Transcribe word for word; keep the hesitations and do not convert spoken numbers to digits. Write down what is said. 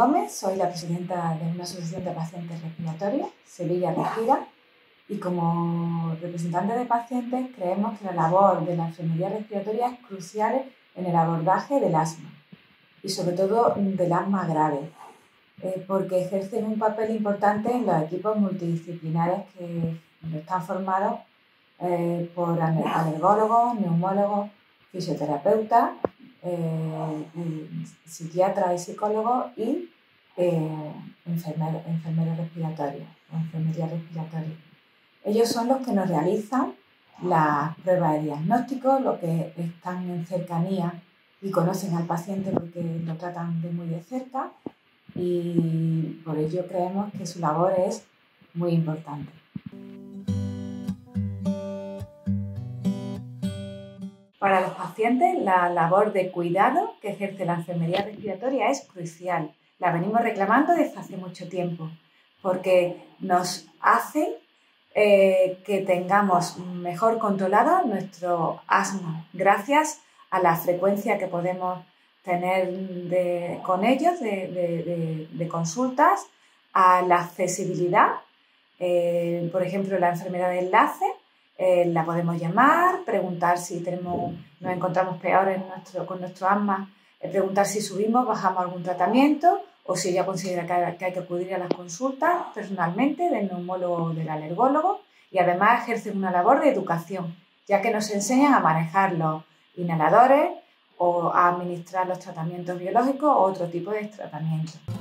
Gómez, soy la presidenta de una asociación de pacientes respiratorios, Sevilla Respira, y como representante de pacientes creemos que la labor de la enfermería respiratoria es crucial en el abordaje del asma y sobre todo del asma grave, eh, porque ejercen un papel importante en los equipos multidisciplinares que están formados eh, por alergólogos, neumólogos, fisioterapeutas, eh, y psiquiatras y psicólogos y eh, enfermeros, enfermeros respiratorios o enfermería respiratoria. Ellos son los que nos realizan las pruebas de diagnóstico, los que están en cercanía y conocen al paciente porque lo tratan de muy de cerca, y por ello creemos que su labor es muy importante. Para los pacientes, la labor de cuidado que ejerce la enfermería respiratoria es crucial. La venimos reclamando desde hace mucho tiempo, porque nos hace eh, que tengamos mejor controlado nuestro asma, gracias a la frecuencia que podemos tener de, con ellos de, de, de, de consultas, a la accesibilidad, eh, por ejemplo, la enfermedad de enlace. Eh, la podemos llamar, preguntar si tenemos, nos encontramos peor en nuestro, con nuestro asma, eh, preguntar si subimos, bajamos algún tratamiento, o si ella considera que hay, que hay que acudir a las consultas personalmente del neumólogo o del alergólogo, y además ejercen una labor de educación, ya que nos enseñan a manejar los inhaladores o a administrar los tratamientos biológicos o otro tipo de tratamientos.